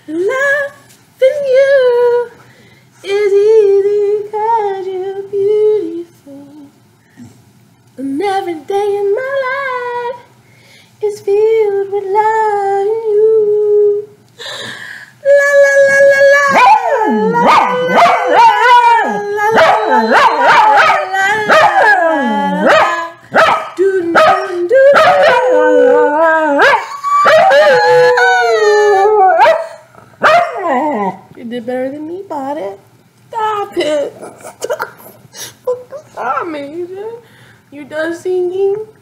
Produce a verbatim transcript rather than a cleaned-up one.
Loving you is easy 'cause you're beautiful. And every day in my life is filled with loving you. La la la la la la la la la la la la. Do do do. You did better than me, Body. Stop it. Stop. Stop, Major. You done singing?